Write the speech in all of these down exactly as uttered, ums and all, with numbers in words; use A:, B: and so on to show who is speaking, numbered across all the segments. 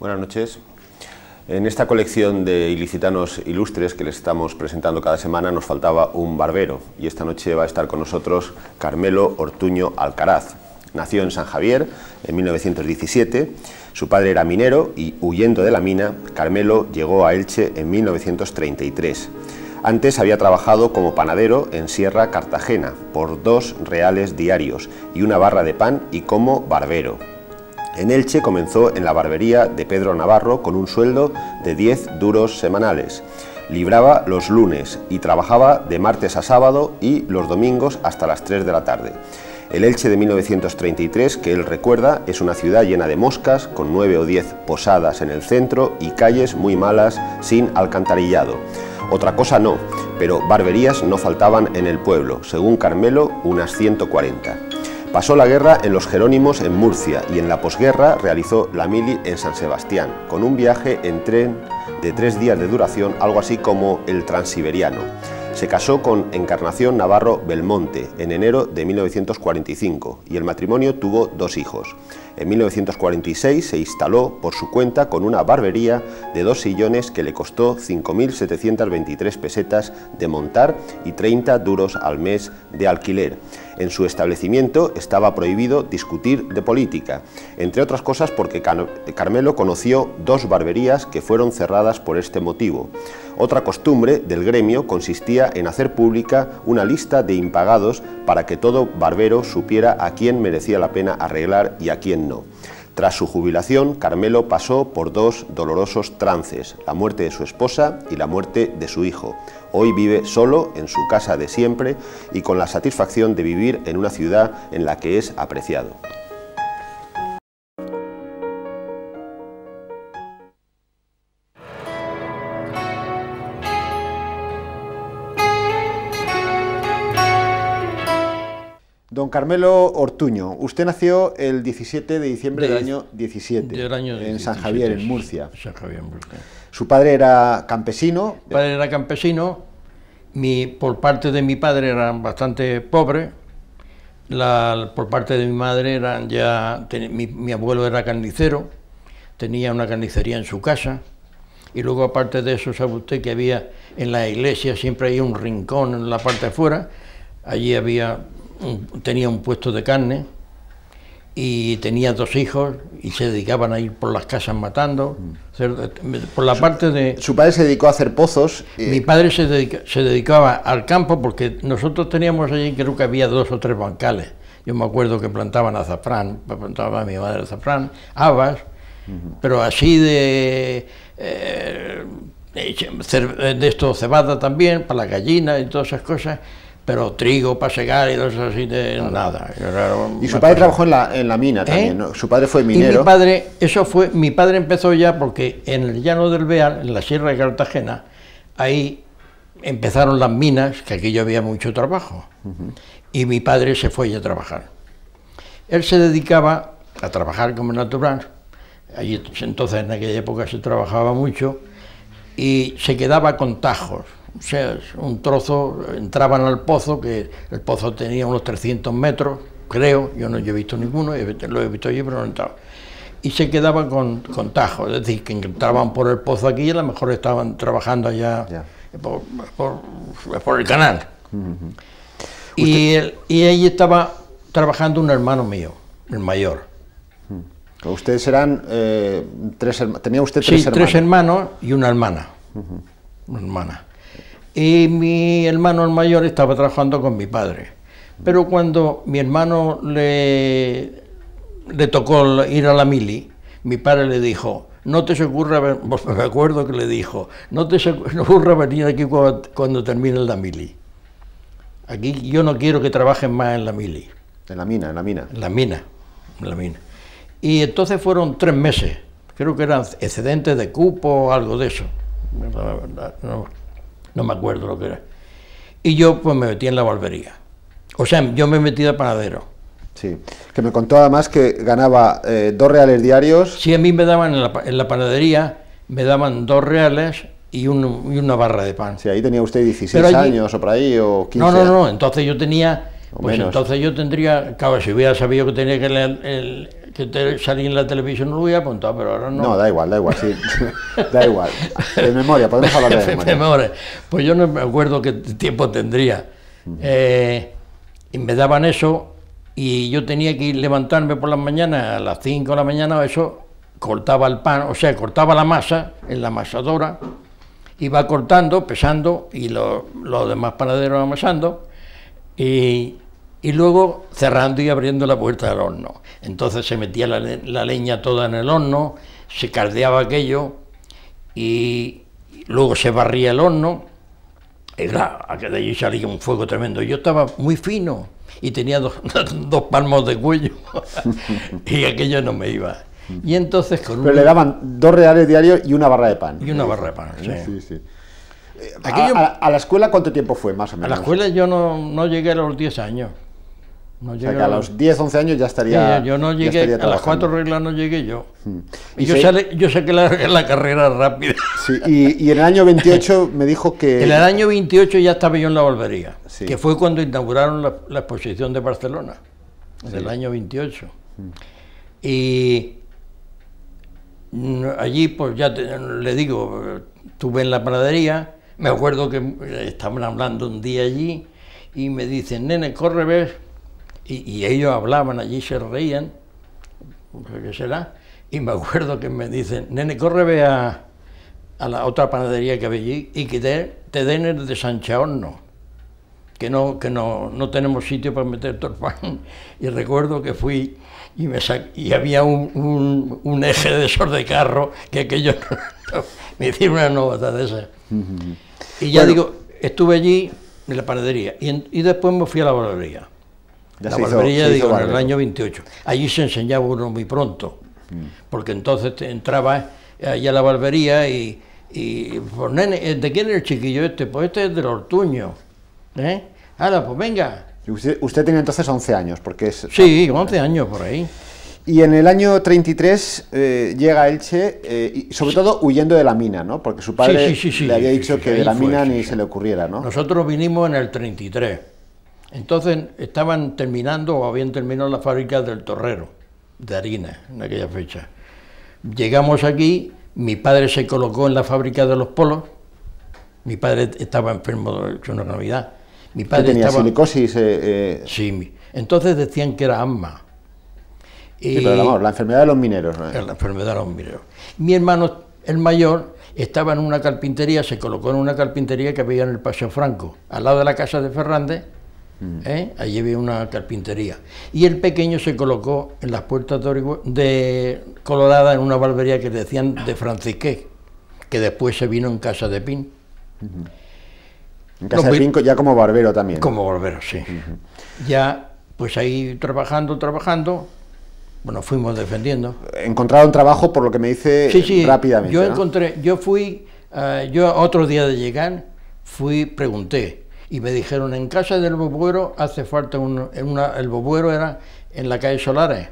A: Buenas noches. En esta colección de ilicitanos ilustres que les estamos presentando cada semana nos faltaba un barbero, y esta noche va a estar con nosotros Carmelo Ortuño Alcaraz. Nació en San Javier en mil novecientos diecisiete, su padre era minero y, huyendo de la mina, Carmelo llegó a Elche en mil novecientos treinta y tres. Antes había trabajado como panadero en Sierra Cartagena por dos reales diarios y una barra de pan, y como barbero. En Elche comenzó en la barbería de Pedro Navarro con un sueldo de diez duros semanales. Libraba los lunes y trabajaba de martes a sábado y los domingos hasta las tres de la tarde. El Elche de mil novecientos treinta y tres, que él recuerda, es una ciudad llena de moscas, con nueve o diez posadas en el centro y calles muy malas sin alcantarillado. Otra cosa no, pero barberías no faltaban en el pueblo, según Carmelo, unas ciento cuarenta. Pasó la guerra en los Jerónimos en Murcia y en la posguerra realizó la mili en San Sebastián, con un viaje en tren de tres días de duración, algo así como el Transiberiano. Se casó con Encarnación Navarro Belmonte en enero de mil novecientos cuarenta y cinco y el matrimonio tuvo dos hijos. En mil novecientos cuarenta y seis se instaló por su cuenta con una barbería de dos sillones que le costó cinco mil setecientas veintitrés pesetas de montar y treinta duros al mes de alquiler. En su establecimiento estaba prohibido discutir de política, entre otras cosas porque Carmelo conoció dos barberías que fueron cerradas por este motivo. Otra costumbre del gremio consistía en hacer pública una lista de impagados para que todo barbero supiera a quién merecía la pena arreglar y a quién no. Tras su jubilación, Carmelo pasó por dos dolorosos trances, la muerte de su esposa y la muerte de su hijo. Hoy vive solo en su casa de siempre y con la satisfacción de vivir en una ciudad en la que es apreciado.
B: Don Carmelo Ortuño, usted nació el diecisiete de diciembre de, del año diecisiete,
C: del año
B: en San Javier, en Murcia.
C: San Javier, Murcia.
B: Su padre era campesino.
C: Mi padre era campesino, mi, por parte de mi padre eran bastante pobres, la, por parte de mi madre eran ya, ten, mi, mi abuelo era carnicero, tenía una carnicería en su casa, y luego aparte de eso, sabe usted que había en la iglesia, siempre hay un rincón en la parte de afuera, allí había... tenía un puesto de carne y tenía dos hijos y se dedicaban a ir por las casas matando. Por la
B: su,
C: parte de...
B: Su padre se dedicó a hacer pozos.
C: Y... Mi padre se, dedica, se dedicaba al campo porque nosotros teníamos allí, creo que había dos o tres bancales. Yo me acuerdo que plantaban azafrán, plantaba mi madre azafrán, habas, uh-huh. pero así de... Eh, de esto cebada también, para las gallinas y todas esas cosas. Pero trigo para secar y cosas así de claro. nada.
B: Y su padre trabajó en la, en la mina también, ¿eh? ¿no? Su padre fue minero.
C: Y mi padre, eso fue, mi padre empezó ya porque en el llano del Beal, en la Sierra de Cartagena, ahí empezaron las minas, que aquí ya había mucho trabajo, uh-huh. y mi padre se fue ya a trabajar. Él se dedicaba a trabajar como natural, allí entonces en aquella época se trabajaba mucho, y se quedaba con tajos. O sea, un trozo, entraban al pozo, que el pozo tenía unos trescientos metros, creo, yo no he visto ninguno, lo he visto allí, pero no he entrado. Y se quedaban con, con tajos, es decir, que entraban por el pozo aquí y a lo mejor estaban trabajando allá yeah. por, por, por el canal. Uh-huh. Y, el, y ahí estaba trabajando un hermano mío, el mayor.
B: Uh-huh. Ustedes eran eh, tres hermanos, tenía usted tres
C: sí,
B: hermanos.
C: tres hermanos y una hermana, uh-huh. una hermana. Y mi hermano el mayor estaba trabajando con mi padre, pero cuando mi hermano le, le tocó ir a la mili, mi padre le dijo, no te se ocurra, me acuerdo que le dijo, no te se ocurra venir aquí cuando, cuando termine la mili. Aquí yo no quiero que trabajen más en la mili.
B: En la mina, en la mina.
C: En la mina, en la mina. Y entonces fueron tres meses, creo que eran excedentes de cupo o algo de eso. No, no, no me acuerdo lo que era. Y yo pues me metí en la barbería. O sea, yo me metí de panadero.
B: Sí, que me contó además que ganaba eh, dos reales diarios.
C: Sí, a mí me daban en la, en la panadería, me daban dos reales y, un, y una barra de pan.
B: Sí, ahí tenía usted dieciséis allí, años o por ahí, o quince.
C: No, no, no, entonces yo tenía,
B: o
C: pues
B: menos.
C: entonces yo tendría, claro, si hubiera sabido que tenía que, leer el, que te salí en la televisión no lo voy a apuntar, pero ahora no.
B: No, da igual, da igual, sí. Da igual. De memoria, podemos hablar de memoria.
C: De memoria. Pues yo no me acuerdo qué tiempo tendría. Uh-huh. eh, y me daban eso, y yo tenía que ir levantarme por las mañanas, a las cinco de la mañana, o eso, cortaba el pan, o sea, cortaba la masa en la amasadora, iba cortando, pesando, y los lo demás panaderos amasando, y, y luego cerrando y abriendo la puerta del horno. Entonces se metía la, la leña toda en el horno, se caldeaba aquello, y luego se barría el horno, y claro, de allí salía un fuego tremendo. Yo estaba muy fino, y tenía dos, dos palmos de cuello, y aquello no me iba. Y entonces con
B: Pero
C: un...
B: le daban dos reales diarios y una barra de pan.
C: Y una barra de pan, sí.
B: sí, sí.
C: Aquello...
B: A, a, a la escuela cuánto tiempo fue, más o menos?
C: A la escuela yo no, no llegué a los diez años. No
B: o sea, que a los diez, once años ya estaría...
C: Sí, yo no llegué, a las cuatro reglas no llegué yo. Hmm. Y, y yo,
B: se...
C: sale, yo saqué la, la carrera rápida.
B: Sí, y, y en el año veintiocho me dijo que...
C: En el año veintiocho ya estaba yo en la Barbería,
B: sí.
C: que fue cuando inauguraron la, la exposición de Barcelona, en sí. el año veintiocho. Hmm. Y allí, pues ya te, le digo, estuve en la panadería, me acuerdo que estaban hablando un día allí, y me dicen, nene, corre, ves... Y, y ellos hablaban allí, se reían, ¿qué será? Y me acuerdo que me dicen, nene, corre, ve a, a la otra panadería que había allí y que te, te den el de Sancha Horno, que, no, que no, no tenemos sitio para meter todo el pan. Y recuerdo que fui y, me sa y había un, un, un eje de esos de carro, que aquello no, no, me hicieron una novata de esa. Uh-huh. Y ya bueno. digo, estuve allí en la panadería y, en, y después me fui a la barbería. Ya la barbería, hizo, digo, en el año veintiocho. Allí se enseñaba uno muy pronto, mm. porque entonces te entraba allá a la barbería y, y pues, nene, ¿de quién es el chiquillo este? Pues este es del Ortuño. ¿Eh? Ahora, pues venga.
B: Usted, usted tenía entonces once años, porque es...
C: Sí, once años por ahí.
B: Y en el año treinta y tres eh, llega a Elche, eh, y sobre todo huyendo de la mina, ¿no? Porque su padre
C: sí, sí, sí,
B: le había
C: sí,
B: dicho
C: sí,
B: que
C: sí,
B: de la
C: fue,
B: mina
C: sí,
B: ni
C: sí.
B: se le ocurriera, ¿no?
C: Nosotros vinimos en el treinta y tres. Entonces estaban terminando o habían terminado la fábrica del Torrero, de harina, en aquella fecha. Llegamos aquí, mi padre se colocó en la fábrica de los polos, mi padre estaba enfermo de una Navidad. Mi padre
B: tenía
C: estaba...
B: silicosis. Eh, eh...
C: Sí, entonces decían que era asma.
B: Sí, y... pero vamos, la enfermedad de los mineros. ¿no?
C: La enfermedad de los mineros. Mi hermano, el mayor, estaba en una carpintería, se colocó en una carpintería que había en el Paseo Franco, al lado de la casa de Fernández. ¿Eh? Allí había una carpintería. Y el pequeño se colocó en las puertas de, de Colorada en una barbería que decían de Francisqué, que después se vino en Casa de Pin.
B: Uh-huh. En Casa no, de Pin ya como barbero también.
C: Como barbero, sí. Uh-huh. Ya, pues ahí trabajando, trabajando, bueno, fuimos defendiendo.
B: Encontraron trabajo, por lo que me dice,
C: sí, sí,
B: rápidamente.
C: Yo
B: ¿no?
C: encontré, yo fui, uh, yo otro día de llegar, fui, pregunté, y me dijeron, en casa del Bobuero hace falta un, en una, el Bobuero era en la calle Solares.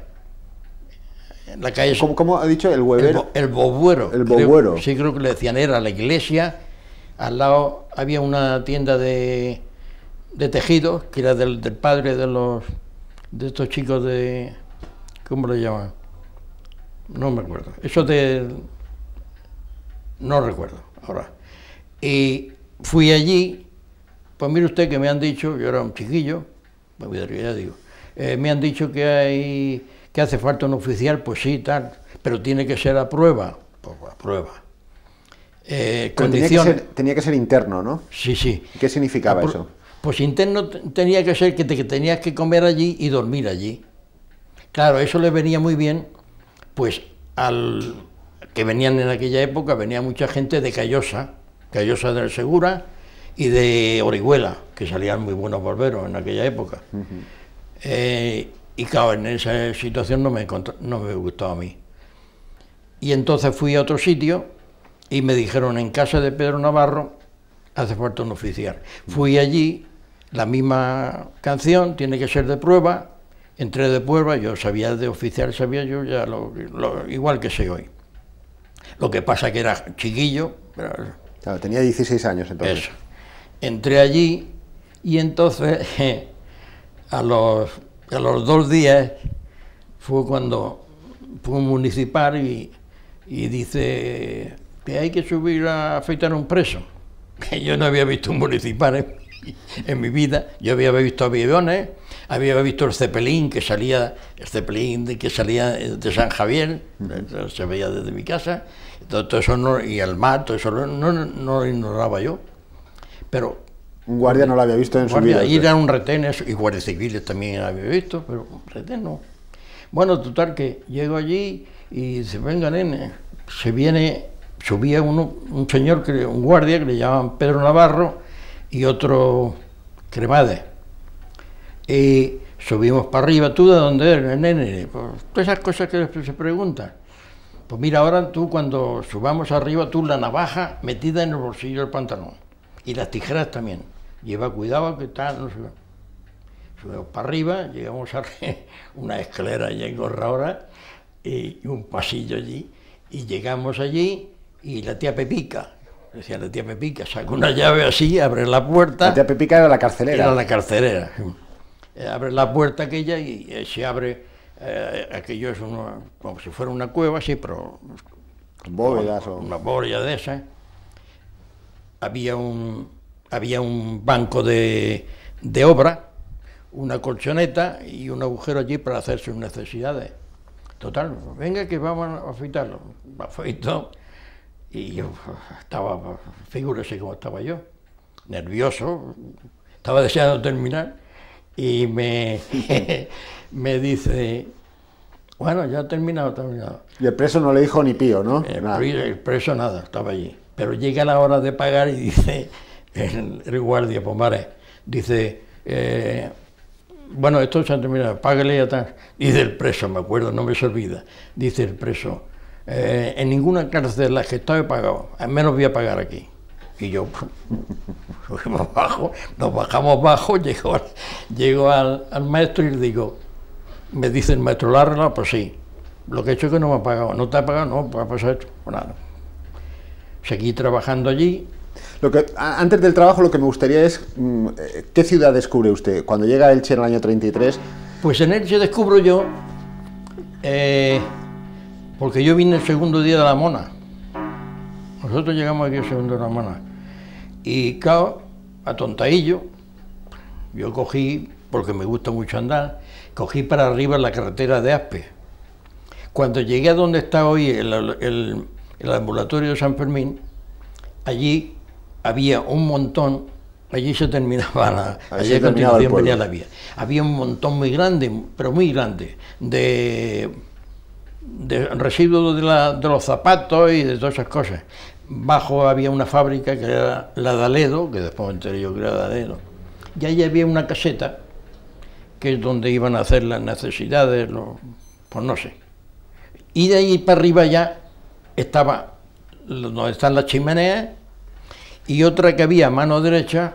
C: En la calle,
B: ¿Cómo, ¿Cómo ha dicho? ¿El huevero?
C: El, el Bobuero.
B: El Bobuero.
C: Creo, sí, creo que le decían, era la iglesia, al lado había una tienda de, de tejidos, que era del, del padre de los, de estos chicos de, ¿cómo le llaman? No me acuerdo. Eso de, no recuerdo ahora. Y fui allí. Pues mire usted que me han dicho, yo era un chiquillo, ya digo, eh, me han dicho que hay que hace falta un oficial, pues sí, tal, pero tiene que ser a prueba, pues a prueba. Eh,
B: tenía, que ser, tenía que ser interno, ¿no?
C: Sí, sí.
B: ¿Qué significaba eso?
C: Pues interno tenía que ser que, te, que tenías que comer allí y dormir allí. Claro, eso le venía muy bien, pues al que venían en aquella época, venía mucha gente de Callosa, Callosa del Segura, y de Orihuela, que salían muy buenos barberos en aquella época. Uh-huh. eh, y claro, en esa situación no me, no me gustaba a mí. Y entonces fui a otro sitio y me dijeron, en casa de Pedro Navarro hace falta un oficial. Uh-huh. Fui allí, la misma canción, tiene que ser de prueba, entré de prueba, yo sabía de oficial, sabía yo ya lo, lo, igual que soy hoy. Lo que pasa que era chiquillo. Pero,
B: claro, tenía dieciséis años entonces.
C: Eso. Entré allí y entonces eh, a, los, a los dos días fue cuando fue un municipal y, y dice que hay que subir a afeitar a un preso. Que yo no había visto un municipal en, en mi vida. Yo había visto aviones, había visto el Zeppelin que salía, el Zeppelin de, que salía de San Javier, uh-huh. Se veía desde mi casa, todo, todo eso no, y el mar, todo eso no, no, no lo ignoraba yo. Pero
B: un guardia no lo había visto en su vida.
C: Ir a un retén, eso, y guardias civiles también había visto, pero un retén no. Bueno, total que llego allí y dice, venga nene, se viene, subía uno, un señor, que, un guardia que le llamaban Pedro Navarro y otro Cremades. Y subimos para arriba, ¿tú de dónde eres, nene? Pues todas esas cosas que se preguntan. Pues mira, ahora tú cuando subamos arriba, tú la navaja metida en el bolsillo del pantalón. Y las tijeras también. Lleva cuidado que tal, no sé. Subimos para arriba, llegamos a una escalera allá en Gorraora y un pasillo allí. Y llegamos allí y la tía Pepica, decía la tía Pepica, saca una llave así, abre la puerta.
B: La tía Pepica era la carcelera.
C: Era la carcelera. Abre la puerta aquella y se abre, eh, aquello es uno, como si fuera una cueva, sí, pero...
B: Bóvedas o...
C: Una bóveda de esas. Había un, había un banco de, de obra, una colchoneta y un agujero allí para hacer sus necesidades. Total, venga que vamos a afeitarlo. Me afeitó y yo estaba, figúrese cómo estaba yo, nervioso, estaba deseando terminar y me, me dice, bueno, ya ha terminado, terminado.
B: Y el preso no le dijo ni pío, ¿no?
C: El, nada. el preso nada, estaba allí. Pero llega la hora de pagar y dice el, el guardia, Pomares, dice, eh, bueno, esto se ha terminado, págale y tal. Dice el preso, me acuerdo, no me se olvida, dice el preso, eh, en ninguna cárcel de las que estaba he pagado, al menos voy a pagar aquí. Y yo, subimos bajo, nos bajamos bajo, llego, al, llego al, al maestro y le digo, me dice el maestro, ¿la arregla? Pues sí, lo que he hecho es que no me ha pagado. ¿No te ha pagado? No, pues ha pasado esto, pues nada. Seguí trabajando allí.
B: Lo que, antes del trabajo, lo que me gustaría es, ¿qué ciudad descubre usted? Cuando llega a Elche en el año treinta y tres...
C: Pues en Elche descubro yo, eh, porque yo vine el segundo día de la Mona. Nosotros llegamos aquí el segundo de la Mona. Y claro, a Tontaillo, yo cogí, porque me gusta mucho andar, cogí para arriba la carretera de Aspe. Cuando llegué a donde está hoy el, el, el ambulatorio de San Fermín, allí había un montón, allí se terminaba la, allí a continuación venía la vía. Había un montón muy grande, pero muy grande, de, de residuos de, la, de los zapatos y de todas esas cosas. Bajo había una fábrica que era la de Aledo, que después me enteré yo que era de Aledo, y allí había una caseta, que es donde iban a hacer las necesidades, los, pues no sé. Y de ahí para arriba ya estaba donde están las chimeneas, y otra que había a mano derecha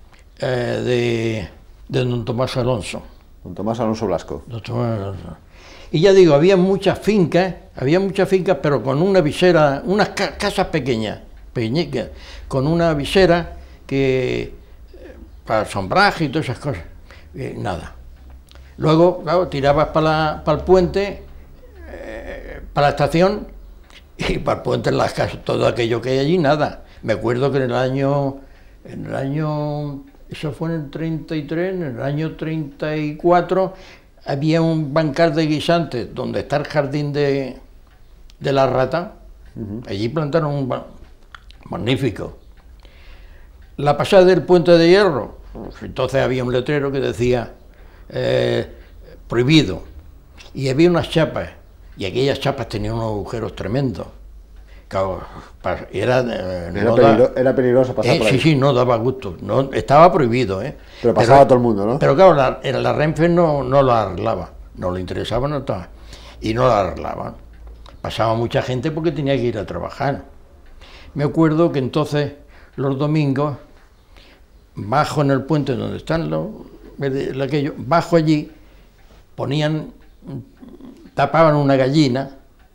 C: eh, de, de don Tomás Alonso.
B: Don Tomás Alonso Blasco.
C: Don Tomás Alonso. Y ya digo, había muchas fincas, había muchas fincas, pero con una visera, unas ca casas pequeñas, pequeñicas, con una visera que para sombraje y todas esas cosas. Eh, nada. Luego, claro, tirabas para pa el puente, eh, para la estación, y para el puente en las casas, todo aquello que hay allí, nada. Me acuerdo que en el año, en el año, eso fue en el treinta y tres, en el año treinta y cuatro, había un bancal de guisantes donde está el jardín de, de la rata. Uh-huh. Allí plantaron un magnífico. La pasada del puente de hierro, pues, entonces había un letrero que decía eh, prohibido, y había unas chapas, y aquellas chapas tenían unos agujeros tremendos. Claro, era, eh,
B: era,
C: no
B: peligro,
C: da,
B: era peligroso pasar
C: eh,
B: por ahí.
C: Sí, sí, no daba gusto, no, estaba prohibido, ¿eh?
B: Pero pasaba pero, todo el mundo, ¿no?
C: Pero claro, la, la Renfe no, no lo arreglaba, no le interesaba, no estaba, y no lo arreglaba. Pasaba mucha gente porque tenía que ir a trabajar. Me acuerdo que entonces, los domingos, bajo en el puente donde están los, aquello, bajo allí, ponían, tapaban una gallina,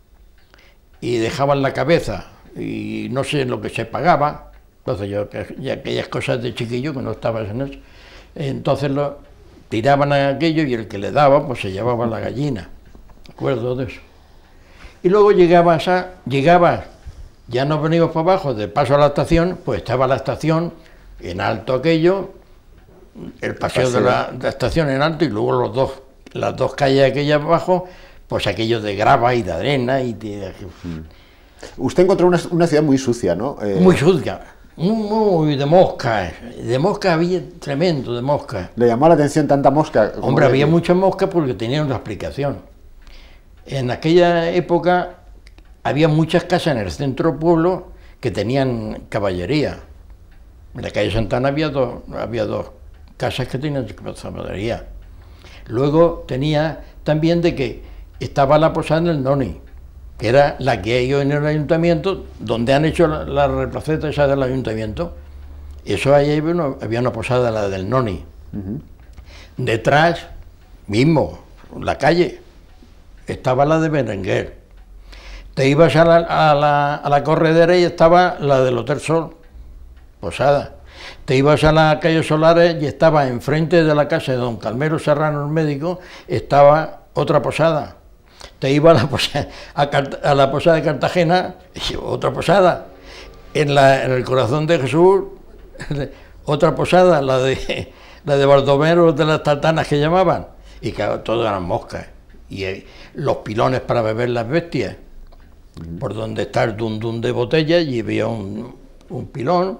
C: y dejaban la cabeza, y no sé lo que se pagaba, entonces yo, y aquellas cosas de chiquillo que no estabas en eso, entonces lo tiraban a aquello y el que le daba, pues se llevaba la gallina, ¿de acuerdo de eso? Y luego llegabas, a, llegabas, ya nos venimos para abajo, de paso a la estación, pues estaba la estación en alto aquello, el paseo, paseo. De, la, de la estación en alto y luego los dos, las dos calles aquellas abajo, pues aquello de grava y de arena y de...
B: Usted encontró una, una ciudad muy sucia, ¿no?
C: Eh... Muy sucia, muy de moscas, de moscas había tremendo, de moscas.
B: ¿Le llamó la atención tanta mosca?
C: Hombre, había muchas moscas porque tenían una explicación. En aquella época había muchas casas en el centro del pueblo que tenían caballería. En la calle Santana había dos, había dos casas que tenían caballería. Luego tenía también de que estaba la posada en el Noni, que era la que hay en el ayuntamiento, donde han hecho la, la replaceta esa del ayuntamiento. Eso ahí había una, había una posada, la del Noni. Uh-huh. Detrás, mismo, la calle, estaba la de Berenguer. Te ibas a la, a, la, a la corredera y estaba la del Hotel Sol, posada. Te ibas a la calle Solares y estaba enfrente de la casa de don Calmero Serrano, el médico, estaba otra posada. Te ibas a la posada, a, a la posada de Cartagena, otra posada. En, la, en el Corazón de Jesús, otra posada, la de, la de Baldomero de las Tartanas que llamaban. Y que todas eran moscas. Y eh, los pilones para beber las bestias, mm. por donde está el dundún de botella, y había un, un pilón,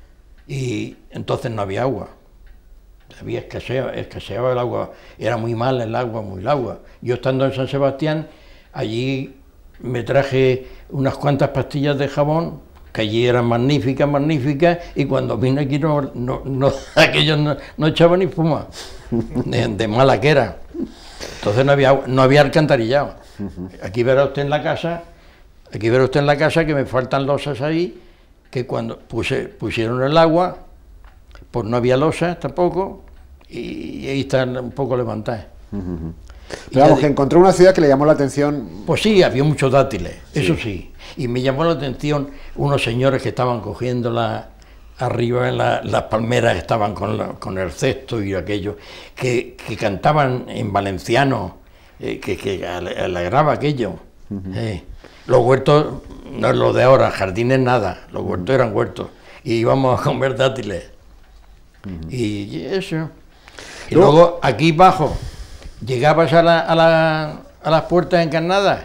C: y entonces no había agua. Había escaseado, escaseaba el agua, era muy mal el agua, muy el agua. Yo estando en San Sebastián, allí me traje unas cuantas pastillas de jabón, que allí eran magníficas, magníficas, y cuando vine aquí no, no, no aquellos no, no echaban ni espuma, de, de mala que era. Entonces no había, no había alcantarillado. Aquí verá usted en la casa, aquí verá usted en la casa que me faltan losas ahí, que cuando puse, pusieron el agua, pues no había losas tampoco, y, y ahí están un poco levantadas.
B: Uh-huh. Pero vamos, que encontró una ciudad que le llamó la atención.
C: Pues sí, había muchos dátiles, sí. Eso sí, y me llamó la atención unos señores que estaban cogiendo la, arriba en la, las palmeras, estaban con, la, con el cesto y aquello, que, que cantaban en valenciano, eh, que, que alegraba aquello. Uh-huh. eh. Los huertos, no es lo de ahora, jardines nada, los huertos eran huertos, y íbamos a comer dátiles. Uh-huh. Y eso. Y luego, luego aquí abajo, llegabas a, la, a, la, a las puertas encarnadas,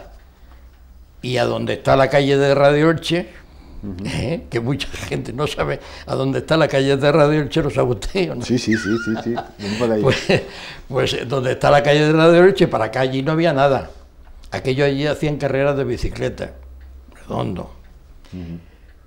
C: y a donde está la calle de Radio Elche, uh-huh. eh, que mucha gente no sabe a dónde está la calle de Radio Elche, ¿lo sabe usted o no?
B: Sí, sí, sí, sí, sí.
C: Pues, pues donde está la calle de Radio Elche, para acá allí no había nada. Aquello allí hacían carreras de bicicleta, redondo. Uh-huh.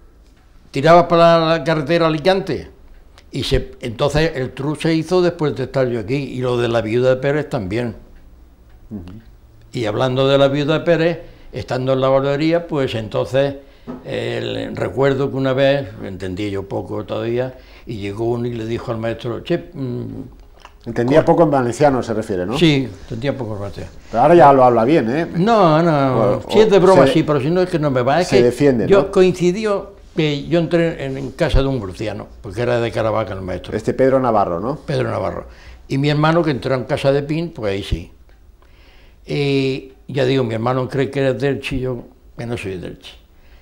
C: Tirabas para la carretera Alicante, y se, entonces el tour se hizo después de estar yo aquí, y lo de la Viuda de Pérez también. Uh-huh. Y hablando de la Viuda de Pérez, estando en la barbería, pues entonces eh, recuerdo que una vez, entendí yo poco todavía, y llegó uno y le dijo al maestro, che, mmm,
B: entendía poco en valenciano, se refiere, ¿no?
C: Sí, entendía poco en valenciano.
B: Pero ahora ya lo habla bien, ¿eh?
C: No, no, o, si es de broma, se, sí, pero si no es que no me va. Es
B: se
C: que
B: defiende,
C: yo
B: ¿no?
C: Coincidió que yo entré en, en casa de un murciano, porque era de Caravaca el maestro.
B: Este Pedro Navarro, ¿no?
C: Pedro Navarro. Y mi hermano que entró en casa de Pin, pues ahí sí. Y ya digo, mi hermano cree que eres del Chi, yo que no soy del Chi.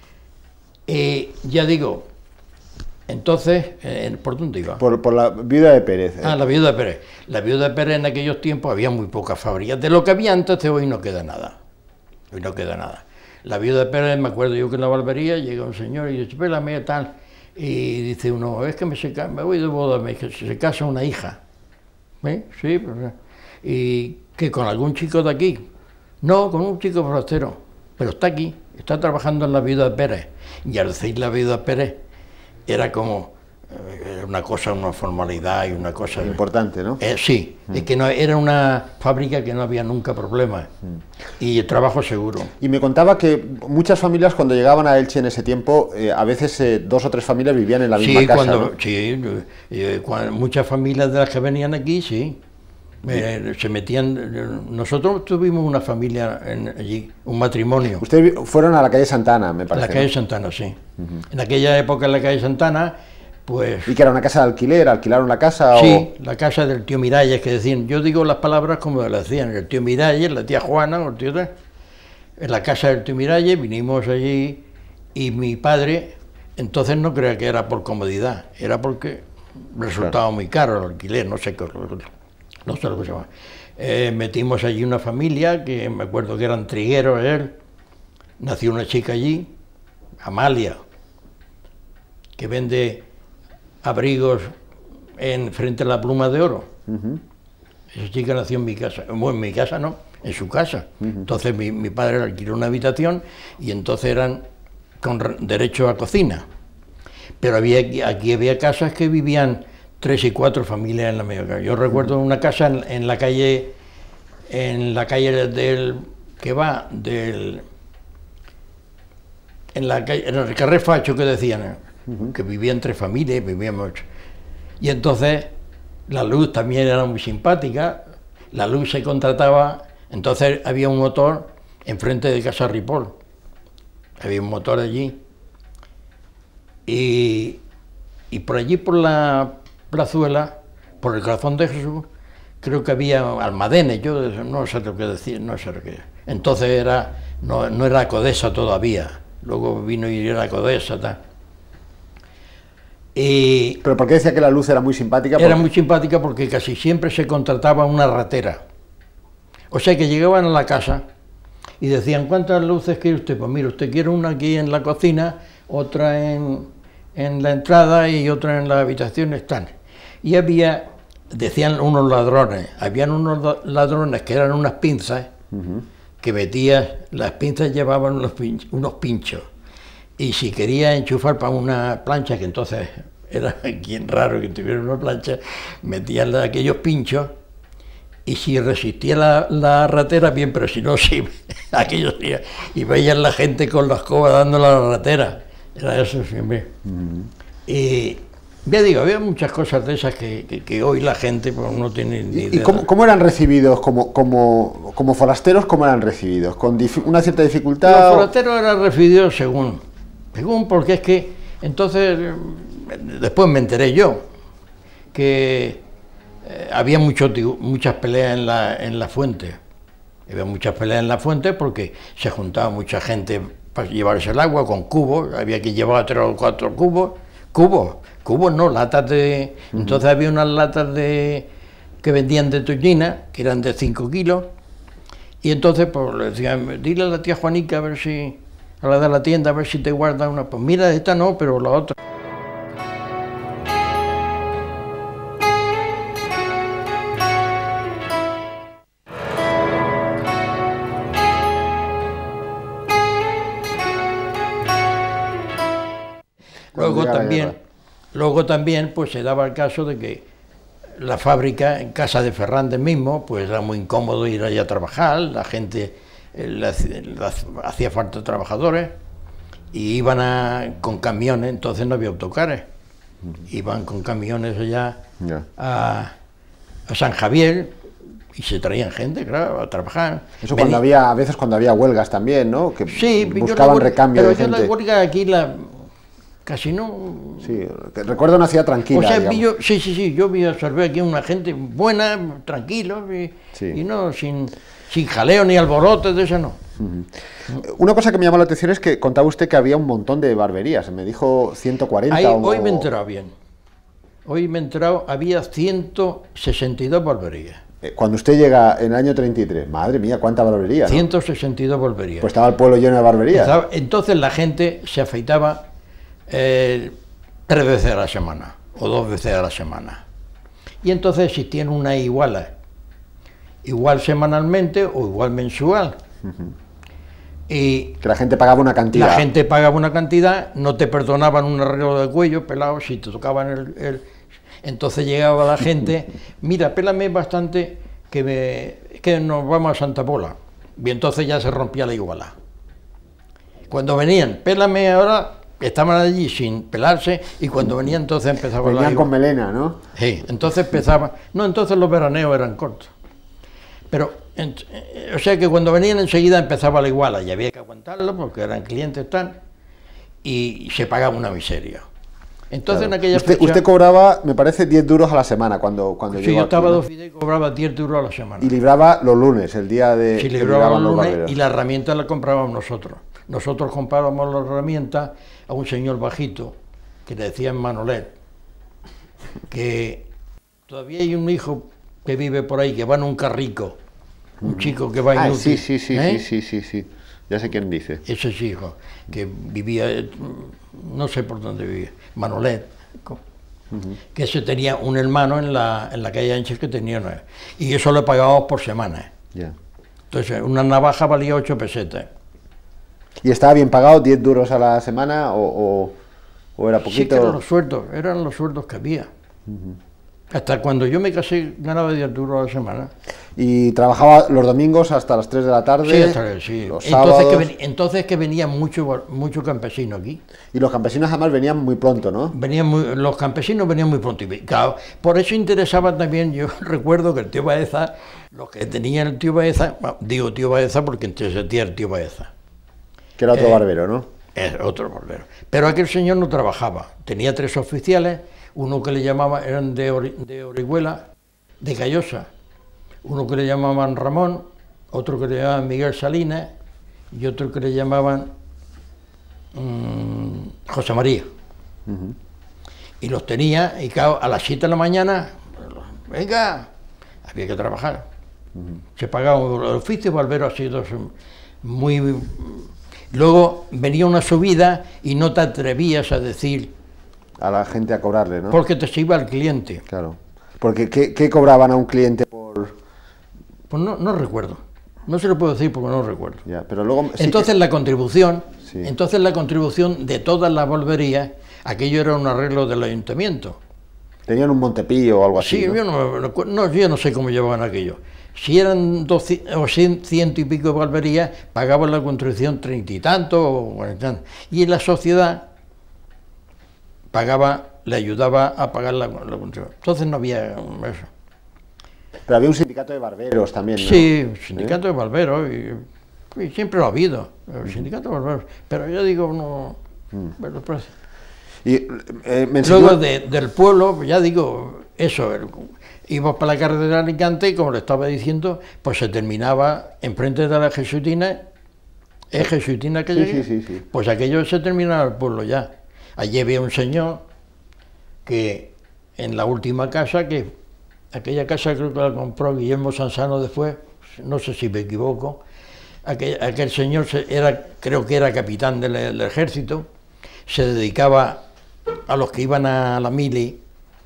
C: Y ya digo, entonces, eh, ¿por dónde iba?
B: Por, por la Viuda de Pérez. Eh.
C: Ah, la Viuda de Pérez. La Viuda de Pérez en aquellos tiempos había muy pocas fábricas. De lo que había antes, de hoy no queda nada. Hoy no queda nada. La Viuda de Pérez, me acuerdo yo que en la barbería llega un señor y dice, pélame tal. Y dice uno, es que me, se, me voy de boda, me que se casa una hija. ¿Eh? Sí, pero, y que con algún chico de aquí. No, con un chico forastero. Pero está aquí, está trabajando en la Viuda de Pérez. Y al decir la Viuda de Pérez, era como eh, una cosa, una formalidad y una cosa...
B: Importante, ¿no?
C: Eh, sí, mm. es que no, era una fábrica que no había nunca problemas, mm. y el trabajo seguro.
B: Y me contaba que muchas familias cuando llegaban a Elche en ese tiempo, eh, a veces eh, dos o tres familias vivían en la misma
C: sí,
B: casa,
C: cuando,
B: ¿no?
C: Sí, eh, cuando, muchas familias de las que venían aquí, sí. Eh, se metían, nosotros tuvimos una familia en, allí, un matrimonio.
B: Ustedes fueron a la calle Santana, me parece.
C: La calle
B: ¿no?
C: Santana, sí. Uh-huh. En aquella época en la calle Santana, pues...
B: ¿Y que era una casa de alquiler? ¿Alquilaron la casa?
C: Sí,
B: o...
C: la casa del tío Miralles, que decían, yo digo las palabras como le decían, el tío Miralles, la tía Juana, el tío... en la casa del Timiralle, vinimos allí y mi padre, entonces no creía que era por comodidad, era porque resultaba muy caro el alquiler, no sé qué, no sé lo que se llama. Eh, metimos allí una familia, que me acuerdo que eran trigueros él, nació una chica allí, Amalia, que vende abrigos en frente a la Pluma de Oro. Uh-huh. Esa chica nació en mi casa, bueno, en mi casa no, en su casa. Uh-huh. Entonces mi, mi padre alquiló una habitación y entonces eran con derecho a cocina. Pero había, aquí había casas que vivían tres y cuatro familias en la misma casa. Yo recuerdo una casa en, en la calle, en la calle del, que va del, en la calle, en el Carrer Facho que decían, uh-huh, que vivían tres familias, vivíamos ocho. Y entonces la luz también era muy simpática, la luz se contrataba, entonces había un motor enfrente de Casa Ripoll, había un motor allí, y, y por allí por la plazuela, por el Corazón de Jesús, creo que había almacenes, yo no sé lo que decir, no sé lo que... Entonces era, no, no era Codesa todavía, luego vino y era Codesa, tal. Y
B: ¿pero por qué decía que la luz era muy simpática?
C: Era muy simpática porque casi siempre se contrataba una ratera. O sea que llegaban a la casa y decían, ¿cuántas luces quiere usted? Pues mire, usted quiere una aquí en la cocina, otra en, en la entrada y otra en la habitación, están. Y había, decían unos ladrones, habían unos ladrones que eran unas pinzas, uh-huh, que metías, las pinzas llevaban unos pinchos, unos pinchos. Y si quería enchufar para una plancha, que entonces era bien raro que tuviera una plancha, metían aquellos pinchos, y si resistía la, la ratera, bien, pero si no, sí, aquellos días, y veían la gente con la escoba dándole a la ratera, era eso siempre. Uh-huh. Y ya digo, había muchas cosas de esas que, que, que hoy la gente pues, no tiene ni idea.
B: ¿Y cómo, cómo eran recibidos como, como, como forasteros? ¿Cómo eran recibidos? ¿Con una cierta dificultad?
C: Los forasteros eran recibidos según... Según, porque es que, entonces, después me enteré yo, que eh, había mucho, muchas peleas en la, en la fuente. Había muchas peleas en la fuente porque se juntaba mucha gente para llevarse el agua con cubos, había que llevar tres o cuatro cubos, cubos, cubos no, latas de... Uh-huh. Entonces había unas latas de que vendían de tonyina, que eran de cinco kilos, y entonces pues le decían, dile a la tía Juanica a ver si... a la de la tienda, a ver si te guarda una, pues mira, esta no, pero la otra. Luego también, luego también, pues se daba el caso de que la fábrica, en casa de Fernández mismo, pues era muy incómodo ir allá a trabajar, la gente... hacía falta trabajadores y iban a, con camiones, entonces no había autocares, iban con camiones allá yeah. a, a San Javier y se traían gente, claro, a trabajar.
B: Eso Vení... cuando había, a veces cuando había huelgas también, ¿no? Que
C: sí,
B: buscaban recambio
C: pero
B: de gente.
C: Pero la huelga aquí la, casi no...
B: Sí, recuerdo una ciudad tranquila,
C: o sea,
B: digamos.
C: yo, sí, sí, sí, yo vi observé aquí una gente buena, tranquilo, y, sí. y no, sin... sin jaleo ni alborotes, de eso no.
B: Uh-huh. Una cosa que me llamó la atención es que contaba usted que había un montón de barberías, me dijo ciento cuarenta.
C: Ahí,
B: o...
C: Hoy me he enterado bien, hoy me he enterado, había ciento sesenta y dos barberías.
B: Cuando usted llega en el año treinta y tres, madre mía, cuánta barbería, ¿no?
C: ciento sesenta y dos barberías.
B: Pues estaba el pueblo lleno de barberías.
C: Entonces la gente se afeitaba eh, tres veces a la semana, o dos veces a la semana. Y entonces existían una iguala, igual semanalmente o igual mensual. Uh-huh. Y
B: que la gente pagaba una cantidad.
C: La gente pagaba una cantidad, no te perdonaban un arreglo de cuello, pelado, si te tocaban el... el... Entonces llegaba la gente, mira, pélame bastante, que, me... que nos vamos a Santa Pola. Y entonces ya se rompía la iguala. Cuando venían, pélame ahora, estaban allí sin pelarse, y cuando venían entonces empezaba
B: Venían
C: la iguala.
B: con melena, ¿no?
C: Sí, entonces empezaba... No, entonces los veraneos eran cortos. Pero, en, o sea que cuando venían enseguida empezaba la iguala y había que aguantarlo porque eran clientes tal y se pagaba una miseria. Entonces
B: Claro.
C: en aquella
B: usted,
C: fecha...
B: usted cobraba, me parece, diez duros a la semana cuando, cuando
C: Sí,
B: llegó
C: yo
B: aquí,
C: estaba
B: ¿no?
C: dos fideos y cobraba diez euros a la semana.
B: Y libraba los lunes, el día de...
C: Si
B: que
C: libraba
B: libraban
C: los lunes
B: barberos.
C: y la herramienta la comprábamos nosotros. Nosotros comprábamos la herramienta a un señor bajito que le decían Manolet, que todavía hay un hijo que vive por ahí, que va en un carrico, un chico que va
B: Ah,
C: inútil.
B: sí, sí, sí,
C: ¿eh?
B: sí, sí, sí, sí. Ya sé quién dice.
C: Ese es hijo, que vivía, eh, no sé por dónde vivía, Manolet, co- que ese tenía un hermano en la, en la calle Ancha que tenía una, y eso lo pagábamos por semana.
B: Ya.
C: Entonces, una navaja valía ocho pesetas.
B: ¿Y estaba bien pagado, diez duros a la semana o, o, o era
C: Sí, que
B: poquito?
C: eran los sueldos, eran los sueldos que había. Hasta cuando yo me casé ganaba diez duros a la semana.
B: Y trabajaba los domingos hasta las tres de la tarde,
C: Sí, hasta- sí.
B: los
C: Entonces,
B: sábados,
C: que ven- entonces que venía mucho, mucho campesino aquí.
B: y los campesinos además venían muy pronto, ¿no?
C: Venían muy- los campesinos venían muy pronto. Y, claro, por eso interesaba también, yo recuerdo que el tío Baeza, lo que tenía el tío Baeza, bueno, digo tío Baeza porque entonces sentía el tío Baeza,
B: Que era otro
C: Eh,
B: barbero, ¿no?
C: es otro barbero. Pero aquel señor no trabajaba, tenía tres oficiales, uno que le llamaban, eran de, Ori- de Orihuela, de Callosa, uno que le llamaban Ramón, otro que le llamaban Miguel Salinas y otro que le llamaban mm, José María. Y los tenía, y claro, a las siete de la mañana, venga, había que trabajar. Se pagaba el oficio, barbero ha sido muy... Luego venía una subida y no te atrevías a decir,
B: A la gente a cobrarle, ¿no?
C: porque te se iba el cliente.
B: Claro. Porque ¿qué, qué cobraban a un cliente por...?
C: Pues no, no recuerdo, no se lo puedo decir porque no recuerdo.
B: Ya, pero luego... sí
C: Entonces
B: que-
C: la contribución,
B: Sí.
C: entonces la contribución de todas las barberías, aquello era un arreglo del ayuntamiento.
B: tenían un Montepío o algo así,
C: Sí,
B: ¿no?
C: yo no, no, no, yo no sé cómo llevaban aquello. Si eran doscientos o cien, ciento y pico de barberías, pagaban la contribución treinta y tanto o cuarenta y tanto. Y en la sociedad pagaba, le ayudaba a pagar la, la contribución. Entonces no había eso.
B: Pero había un sindicato de barberos también, ¿no?
C: Sí, sindicato de barberos, y, y siempre lo ha habido, el sindicato de barberos. Pero yo digo, no... pero, pues,
B: Y eh, me enseñó...
C: luego de- del pueblo, ya digo, eso, el- íbamos para la carretera de Alicante y como le estaba diciendo, pues se terminaba enfrente de la Jesuitina, ¿es Jesuitina que
B: Sí,
C: llegué?
B: sí, sí, sí.
C: Pues aquello se terminaba el pueblo ya. Allí había un señor que en la última casa, que aquella casa creo que la compró Guillermo Sansano después, no sé si me equivoco, aquel, aquel señor se- era, creo que era capitán del, del ejército, se dedicaba a los que iban a la mili,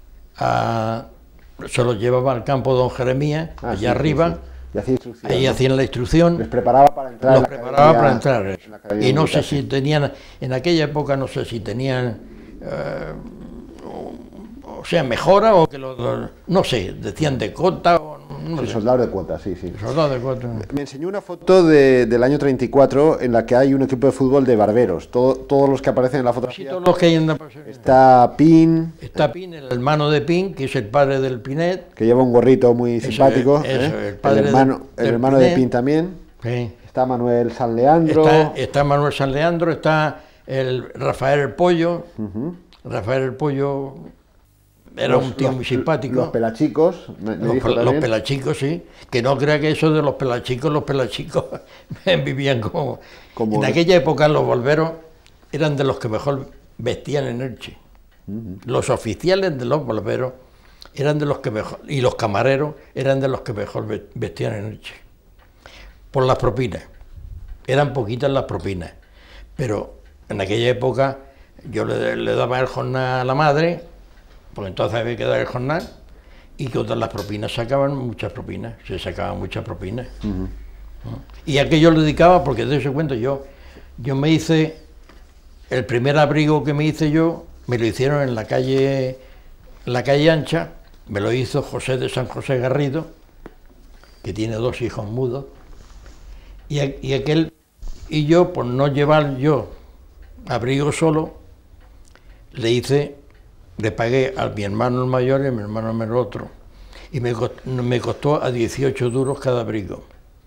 C: a, se los llevaba al campo Don Jeremías,
B: Ah,
C: allá
B: sí, sí,
C: arriba,
B: sí. Y hacía instrucción,
C: ahí
B: ¿no?
C: hacían la instrucción,
B: Les preparaba para entrar en
C: los
B: la
C: preparaba
B: academia-
C: para entrar.
B: en la academia
C: Y no sé
B: militar,
C: si
B: sí.
C: tenían, en aquella época no sé si tenían, eh, o sea, mejora o que los, los- no sé, decían de cota o no
B: Sí,
C: sé,
B: soldados de cuota, sí, sí.
C: soldado de cota.
B: Me enseñó una foto de- del año treinta y cuatro en la que hay un equipo de fútbol de barberos. Todo- todos los que aparecen en la
C: Sí,
B: fotografía.
C: todos los que hay en la-
B: Está Pin,
C: Está Pin, el hermano de Pin, que es el padre del Pinet.
B: que lleva un gorrito muy
C: Eso,
B: simpático.
C: eso,
B: ¿eh?
C: el padre
B: hermano,
C: del-
B: el
C: del
B: hermano de
C: Pinet.
B: Pin también.
C: Sí.
B: Está Manuel San Leandro.
C: Está, está Manuel San Leandro, está el Rafael el Pollo. Rafael el Pollo era
B: Los-
C: un tío
B: los-
C: muy simpático.
B: Los pelachicos, me, me
C: Los,
B: dijo
C: pel- los
B: también.
C: pelachicos, sí. Que no crea que eso de los pelachicos, los pelachicos vivían como...
B: Como
C: en
B: de-
C: aquella época los barberos eran de los que mejor vestían en Elche. Los oficiales de los barberos eran de los que mejor... Y los camareros eran de los que mejor ve- vestían en Elche. Por las propinas. Eran poquitas las propinas. Pero en aquella época yo le, le daba el jornal a la madre, porque entonces había que dar el jornal, y que otras las propinas sacaban muchas propinas, se sacaban muchas propinas. ¿No? Y a qué yo le dedicaba, porque de eso cuento yo, yo me hice, el primer abrigo que me hice yo, me lo hicieron en la calle, en la calle Ancha, me lo hizo José de San José Garrido, que tiene dos hijos mudos, y, a- y aquel, y yo, por no llevar yo abrigo solo, le hice, le pagué a mi hermano el mayor y a mi hermano el otro, y me costó, me costó a dieciocho duros cada abrigo.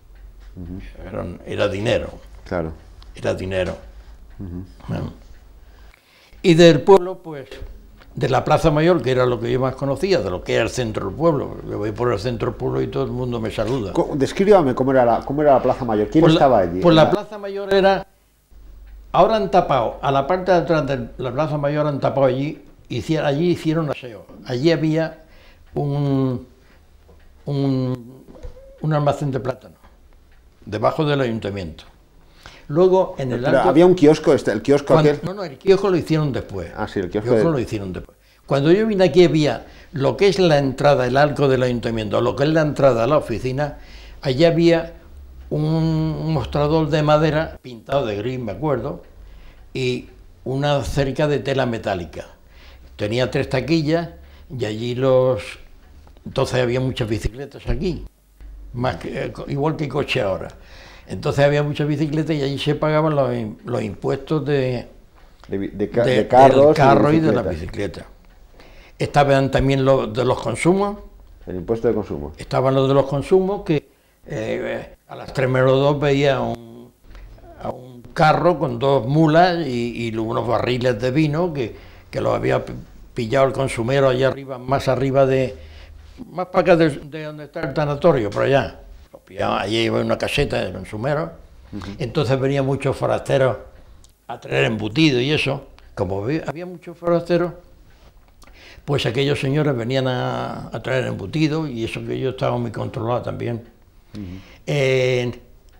C: era, era dinero,
B: Claro.
C: era dinero. ¿No? Y del pueblo, pues, de la Plaza Mayor, que era lo que yo más conocía, de lo que era el centro del pueblo. Yo voy por el centro del pueblo y todo el mundo me saluda.
B: Descríbame cómo era la, cómo era la Plaza Mayor. ¿Quién
C: pues
B: estaba
C: la,
B: allí?
C: Pues la Plaza Mayor era... Ahora han tapado, a la parte de atrás de la Plaza Mayor han tapado allí, hicieron, allí hicieron aseo. Allí había un, un, un almacén de plátano, debajo del ayuntamiento. Luego, en el
B: Pero
C: alto,
B: había un kiosco, este, el kiosco
C: cuando,
B: aquel.
C: No, no, el kiosco lo hicieron después.
B: Ah, sí, el kiosco,
C: kiosco
B: de...
C: lo hicieron después. Cuando yo vine aquí había lo que es la entrada, el arco del ayuntamiento, lo que es la entrada a la oficina, allí había un mostrador de madera pintado de gris, me acuerdo, y una cerca de tela metálica. Tenía tres taquillas y allí los... Entonces había muchas bicicletas aquí, más que, igual que coche ahora. Entonces había muchas bicicletas y allí se pagaban los, los impuestos de,
B: de, de, de,
C: de,
B: de carros
C: del carro y,
B: y de
C: la bicicleta. Estaban también los de los consumos.
B: El impuesto de consumo.
C: Estaban los de los consumos que eh, a las tres menos dos veía un, a un carro con dos mulas y, y unos barriles de vino que, que los había pillado el consumero allá arriba, más arriba de... más para acá de, de donde está el tanatorio, por allá. Los pillaban, allí iba una caseta de consumero. Uh-huh. Entonces venían muchos forasteros a traer embutido y eso. Como había muchos forasteros, pues aquellos señores venían a, a traer embutido y eso que yo estaba muy controlado también. Uh-huh. en,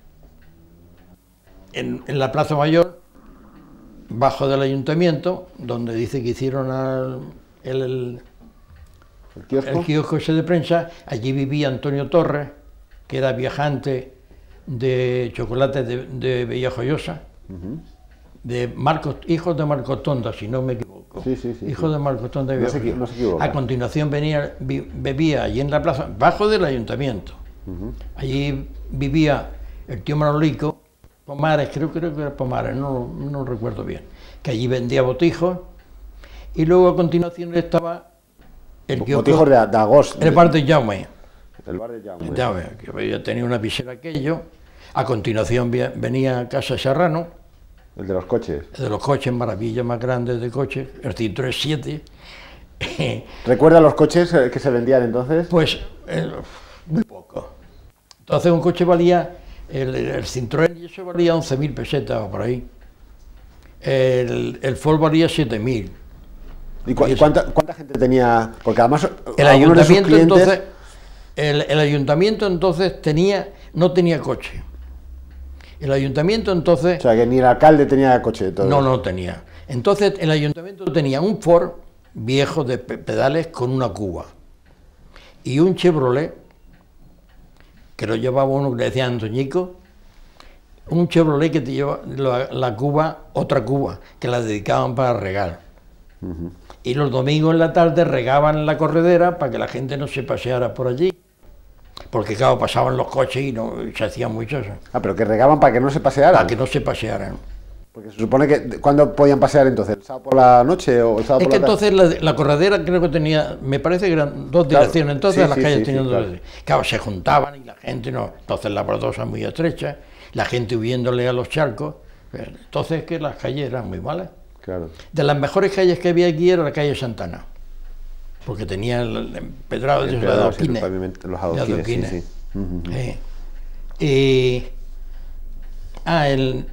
C: en, en la Plaza Mayor, bajo del ayuntamiento, donde dice que hicieron al, el, el,
B: ¿El, kiosco?
C: el kiosco ese de prensa, allí vivía Antonio Torres, que era viajante de chocolates de, de Villajoyosa, uh-huh. de Marcos, hijos de Marcos Tonda, si no me equivoco.
B: Sí, sí, sí,
C: hijos
B: sí.
C: de Marcos Tonda de
B: no se, no se equivoca.
C: A continuación venía, vi, bebía allí en la plaza, bajo del ayuntamiento. Uh-huh. Allí vivía el tío Manolico, Pomares, creo, creo que era Pomares, no, no recuerdo bien, que allí vendía botijos, y luego a continuación estaba el kiosco,
B: botijos de, de agosto.
C: El bar de Jaume.
B: El bar de Jaume.
C: Jaume, que había tenido una piscina aquello. A continuación venía Casa Serrano.
B: El de los coches.
C: El de los coches, maravilla más grandes de coches, el Citroën siete.
B: ¿Recuerda los coches que se vendían entonces?
C: Pues eh, muy poco. Entonces un coche valía, el, el Citroën y eso valía once mil pesetas o por ahí. El, el Ford valía siete mil.
B: ¿Y, cu y cuánta, cuánta gente tenía? Porque además
C: el ayuntamiento clientes... entonces, el, el ayuntamiento entonces tenía, no tenía coche. El ayuntamiento entonces...
B: O sea, que ni el alcalde tenía coche. Todo.
C: No, no tenía. Entonces el ayuntamiento tenía un Ford viejo de pedales con una cuba y un Chevrolet que lo llevaba uno que le decían Antoñico, un Chevrolet que te lleva la, la cuba, otra cuba, que la dedicaban para regar. Uh-huh. Y los domingos en la tarde regaban la corredera para que la gente no se paseara por allí. Porque claro, pasaban los coches y, no, y se hacían muchos.
B: Ah, pero que regaban para que no se pasearan.
C: Para que no se pasearan.
B: Porque se supone que, ¿cuándo podían pasear entonces? ¿El sábado por la noche o el sábado
C: es
B: por
C: que
B: la
C: entonces la, la corredera creo que tenía, me parece que eran dos
B: claro,
C: direcciones, entonces
B: sí,
C: las
B: sí,
C: calles
B: sí,
C: tenían
B: sí,
C: dos
B: claro.
C: direcciones. Claro, se juntaban y la gente no, entonces las baldosas muy estrechas, la gente huyéndole a los charcos, entonces que las calles eran muy malas.
B: Claro.
C: De las mejores calles que había aquí era la calle Santana, porque tenía el empedrado de los adoquines.
B: Los adoquines, sí, sí. Uh-huh.
C: Sí. Y, ah, el,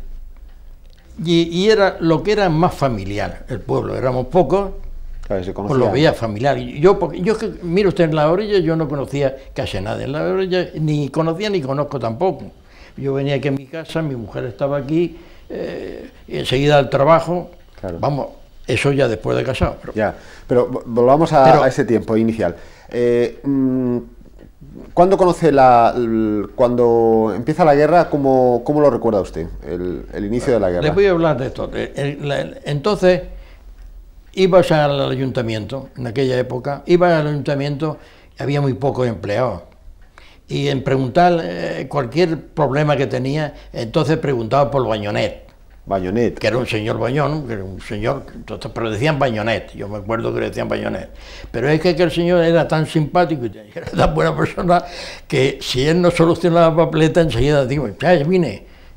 C: y, y era lo que era más familiar, el pueblo, éramos pocos,
B: claro, se
C: pues lo veía familiar. Yo, porque, yo mire usted, en la orilla yo no conocía casi a nadie, en la orilla ni conocía ni conozco tampoco. Yo venía aquí a mi casa, mi mujer estaba aquí, eh, y enseguida al trabajo, claro. Vamos, eso ya después de casado. Pero,
B: ya, pero volvamos a,
C: pero,
B: a ese tiempo inicial. Eh, mmm, ¿Cuándo conoce la, el, cuando empieza la guerra, cómo, cómo lo recuerda usted, el, el inicio de la guerra?
C: Les voy a hablar de esto. Entonces, ibas al ayuntamiento, en aquella época, ibas al ayuntamiento, había muy pocos empleados. Y en preguntar eh, cualquier problema que tenía, entonces preguntaba por Bañonet.
B: Bañonet.
C: Que era un señor Bañón, que era un señor, entonces, pero decían Bañonet, yo me acuerdo que le decían Bañonet. Pero es que, que el señor era tan simpático y era tan buena persona que si él no solucionaba la papeleta, enseguida digo, ya vine.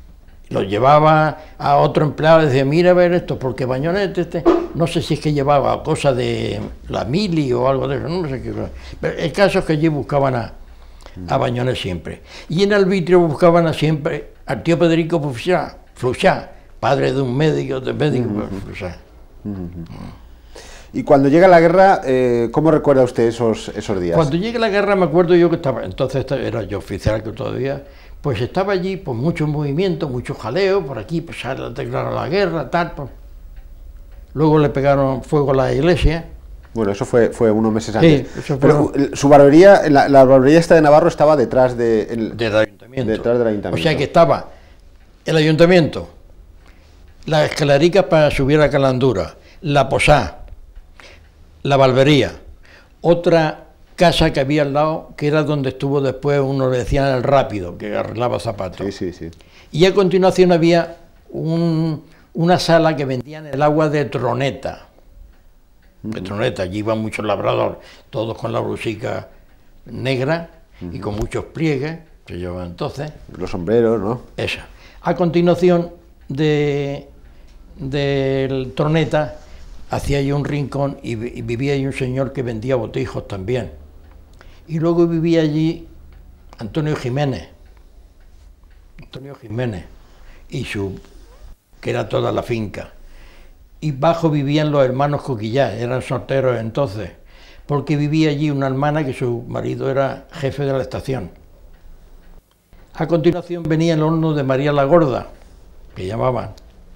C: Lo llevaba a otro empleado y decía, mira a ver esto, porque Bañonet, este, no sé si es que llevaba cosas de la mili o algo de eso, no sé qué. Pero el caso es que allí buscaban a, a Bañonet siempre. Y en Arbitrio buscaban a siempre al tío Federico Fluchá, Fluchá, padre de un médico, de médico, uh-huh. Fluchá.
B: Uh-huh. Y cuando llega la guerra, eh, ¿cómo recuerda usted esos, esos días?
C: Cuando llega la guerra me acuerdo yo que estaba, entonces era yo oficial que todavía, pues estaba allí, pues mucho movimiento, mucho jaleo, por aquí, pues se declaró la guerra, tal, pues. Luego le pegaron fuego a la iglesia.
B: Bueno, eso fue, fue unos meses antes.
C: Sí, eso fue...
B: Pero su barbería, la, la barbería esta de Navarro estaba detrás de, el,
C: del ayuntamiento.
B: Detrás del ayuntamiento.
C: O sea que estaba el ayuntamiento, la escalerica para subir a Calandura, la posada, la barbería, otra casa que había al lado, que era donde estuvo después, uno le decían el rápido, que arreglaba zapatos.
B: Sí, sí, sí.
C: Y a continuación había un, una sala que vendían el agua de Troneta. Uh-huh. De Troneta, allí iban muchos labradores, todos con la blusica negra uh-huh. y con muchos pliegues, se llevaban entonces.
B: Los sombreros, ¿no?
C: Esa. A continuación de del Troneta, hacía allí un rincón y, y vivía allí un señor que vendía botijos también. Y luego vivía allí Antonio Jiménez, Antonio Jiménez, y su, que era toda la finca. Y bajo vivían los hermanos Coquillá, eran solteros entonces, porque vivía allí una hermana que su marido era jefe de la estación. A continuación venía el horno de María la Gorda, que llamaban.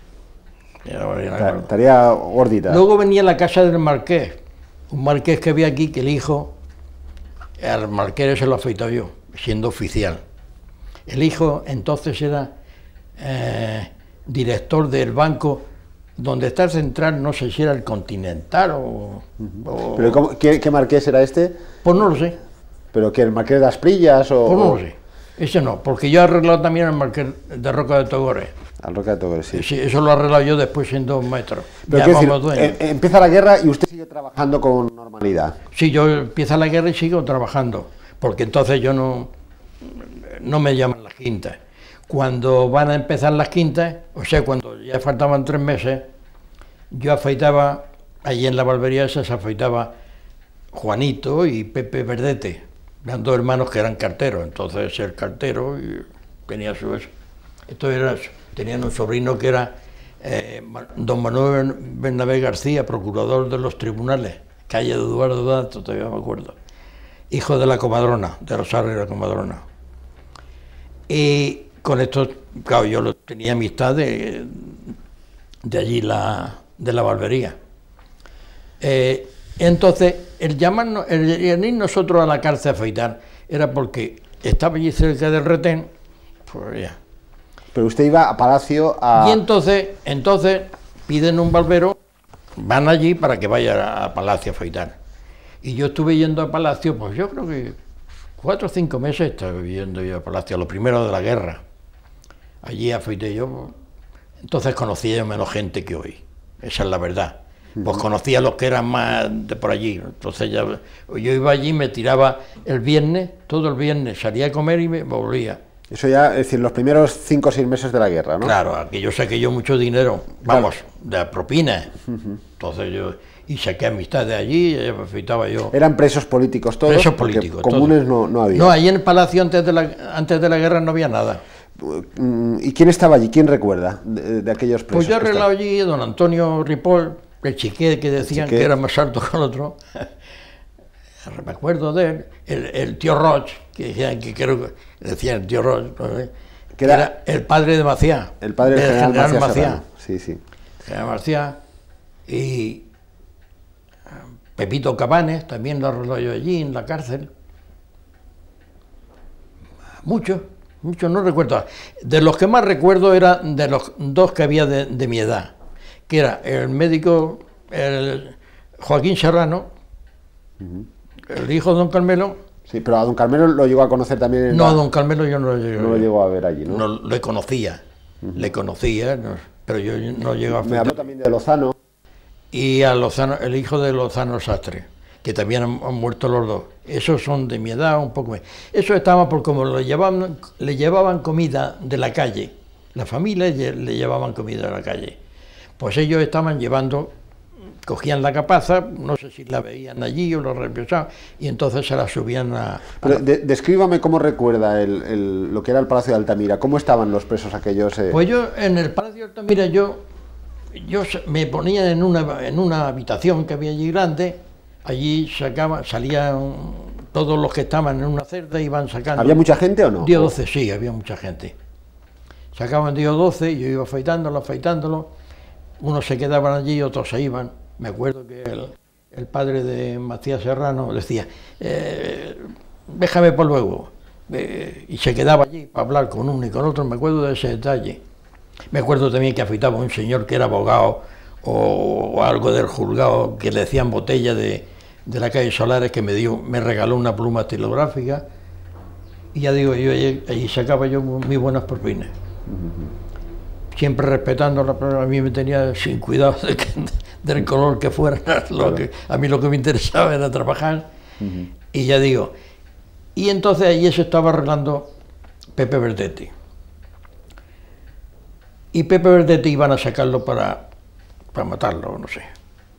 B: Estaría gordita.
C: Luego venía la casa del marqués, un marqués que había aquí, que el hijo, al marqués se lo afeitaba yo, siendo oficial. El hijo entonces era eh, director del banco, donde está el central, no sé si era el Continental o...
B: Uh-huh.
C: o
B: ¿Pero cómo, qué, qué marqués era este?
C: Pues no lo sé.
B: ¿Pero que el marqués de Asprillas o...?
C: Pues no lo sé. Ese no, porque yo he arreglado también el marqués de Roca de Togores.
B: Al Roca de Togores, sí.
C: Sí, eso lo he arreglado yo después siendo maestro.
B: Pero
C: Ya
B: decir,
C: vamos
B: eh, empieza la guerra y usted sigue trabajando con normalidad.
C: Sí, yo empieza la guerra y sigo trabajando, porque entonces yo no, no me llaman las quintas. Cuando van a empezar las quintas, o sea, cuando ya faltaban tres meses, yo afeitaba, allí en la barbería esa se afeitaba Juanito y Pepe Verdete, eran dos hermanos que eran carteros, entonces el cartero tenía su eso. Esto era, tenían un sobrino que era eh, don Manuel Bernabé García, procurador de los tribunales, calle de Eduardo Dato, todavía me acuerdo, hijo de la comadrona, de Rosario de la comadrona. Y con esto, claro, yo lo, tenía amistad de, de allí, la, de la barbería. Eh, entonces, el llamarnos, el, el ir nosotros a la cárcel a afeitar, era porque estaba allí cerca del retén, pues ya.
B: Pero usted iba a Palacio a...
C: Y entonces, entonces piden un barbero, van allí para que vaya a Palacio a afeitar. Y yo estuve yendo a Palacio, pues yo creo que cuatro o cinco meses estuve yendo yo a Palacio, lo primero de la guerra. Allí afeité yo, entonces conocía yo menos gente que hoy, esa es la verdad. Pues conocía a los que eran más de por allí, entonces ya, yo iba allí, me tiraba el viernes, todo el viernes, salía a comer y me volvía.
B: Eso ya, es decir, los primeros cinco o seis meses de la guerra, ¿no?
C: Claro, aquí yo saqué yo mucho dinero, vamos, claro, de propina. Uh-huh. Entonces yo, y saqué amistad de allí, y me afeitaba yo.
B: ¿Eran presos políticos todos?
C: Presos políticos,
B: comunes
C: todos.
B: No, no había.
C: No, allí en el Palacio antes de la, antes de la guerra no había nada.
B: ¿Y quién estaba allí? ¿Quién recuerda de, de aquellos presos?
C: Pues yo he arreglado allí don Antonio Ripoll, el chiqué que decían
B: chiqué.
C: que era más alto que el otro. Me acuerdo de él, el, el tío Roch, que decían que creo que decían el tío Roch, que era, era el padre de Maciá,
B: el padre del general, general Maciá. Maciá.
C: Sí, sí. General Maciá y Pepito Cabanes, también lo arregló yo allí en la cárcel. Muchos, muchos, no recuerdo. De los que más recuerdo eran de los dos que había de, de mi edad, que era el médico el Joaquín Serrano, uh-huh. el hijo de don Carmelo.
B: Sí, pero a don Carmelo lo llegó a conocer también. En
C: no,
B: la...
C: a don Carmelo yo no lo llegué,
B: no lo llegó a ver allí, ¿no?
C: No le conocía, uh-huh. le conocía, no, pero yo no llego a...
B: Me habló también de Lozano.
C: Y a Lozano, el hijo de Lozano Sastre, que también han, han muerto los dos. Esos son de mi edad, un poco más. Esos estaban por como le llevaban, le llevaban comida de la calle, la familia le, le llevaban comida a la calle. Pues ellos estaban llevando, cogían la capaza, no sé si la veían allí o la reemplazaban, y entonces se la subían a... a
B: Pero
C: la...
B: de, descríbame cómo recuerda el, el, lo que era el Palacio de Altamira, cómo estaban los presos aquellos... Eh...
C: Pues yo en el Palacio de Altamira yo, yo me ponía en una, en una habitación que había allí grande, allí sacaba, salían todos los que estaban en una celda, iban sacando...
B: ¿Había mucha gente o no?
C: Día doce, sí, había mucha gente. Sacaban día doce, yo iba afeitándolo, afeitándolo, unos se quedaban allí, otros se iban. Me acuerdo que el, el padre de Matías Serrano decía, eh, déjame por luego, eh, y se quedaba allí para hablar con uno y con otro, me acuerdo de ese detalle. Me acuerdo también que afeitaba un señor que era abogado o, o algo del juzgado, que le decían Botella de, de la calle Solares, que me dio, me regaló una pluma estilográfica, y ya digo, yo allí, allí sacaba yo muy buenas propinas. Siempre respetando la, a mí me tenía sin cuidado de que, del color que fuera, lo que, a mí lo que me interesaba era trabajar, uh-huh. Y ya digo, y entonces allí se estaba arreglando Pepe Verdetti, y Pepe Verdetti iban a sacarlo para, para matarlo, no sé.